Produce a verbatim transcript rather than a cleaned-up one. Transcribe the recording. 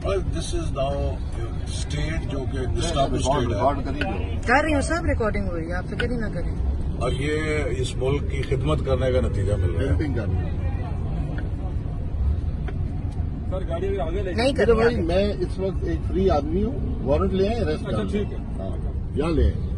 This is now state जो कि Islamic state है। कर रही हूँ सब रिकॉर्डिंग हुई है, आप फिक्र ही ना करें। और ये इस मुल्क की खिदमत करने का नतीजा मिल रहा है। सर गाड़ी अभी आगे ले नहीं कर भाई, मैं इस वक्त एक फ्री आदमी हूँ, वारंट ले आए, रेस्ट। अच्छा ठीक है, हाँ यहाँ ले आए।